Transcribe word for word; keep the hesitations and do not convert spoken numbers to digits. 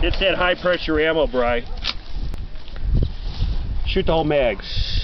It's that high pressure ammo, Bri. Shoot the whole mag.